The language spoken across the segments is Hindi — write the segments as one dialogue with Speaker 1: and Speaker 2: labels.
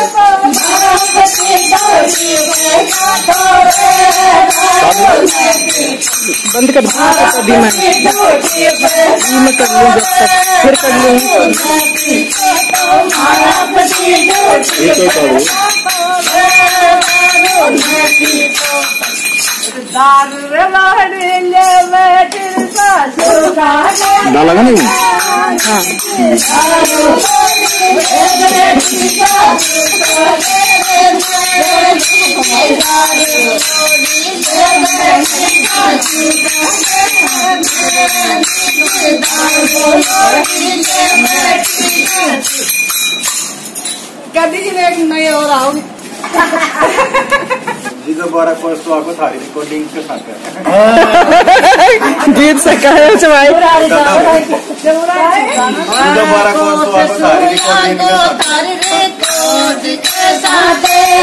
Speaker 1: बंद कर अभी मैं कर लूँ जब तक फिर कर लूँगी।
Speaker 2: डाला नहीं।
Speaker 1: हाँ
Speaker 3: कभी नहीं हो रहा हूँ
Speaker 2: जी दोबारा कोर्स तो आपको थारी रिकॉर्डिंग के साथ
Speaker 1: गीत से कहे भाई
Speaker 2: दोबारा कोर्स तो आपको थारी रिकॉर्डिंग के साथ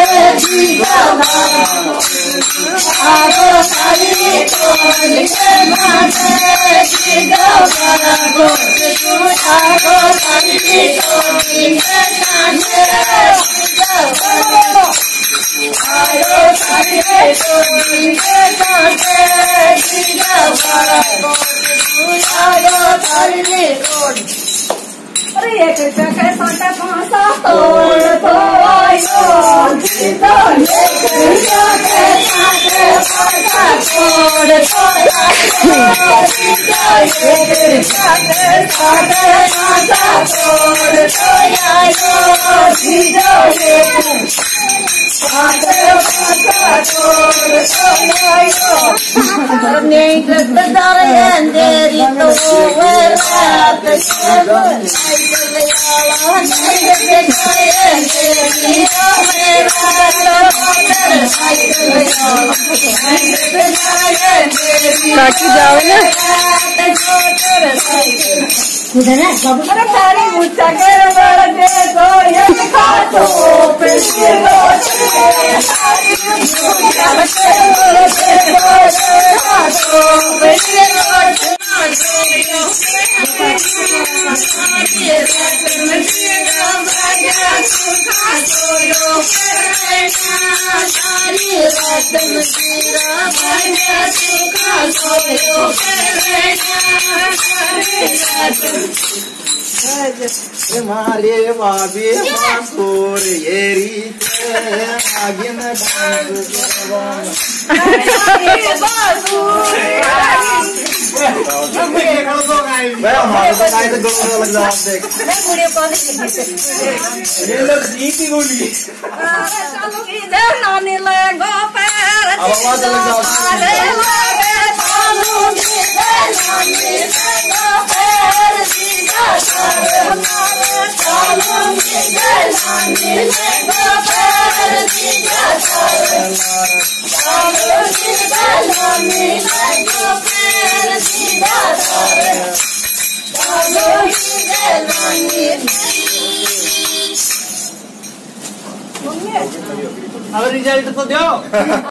Speaker 3: अरे ये कैसा साटा पासा तोड़ तो आयो तो
Speaker 1: काकी जाओ ना
Speaker 3: अरे तारी मुझा कर बड़ दे तो ये खातो पे
Speaker 2: मारे बाबी मासूर येरी आगे न भाई हमारे तो गाय तो गोल लग रहा है देख ये लोग जीत ही गोली
Speaker 3: नानी लगो पैर
Speaker 2: अब आवाज लग अब रिजल्ट तो दो।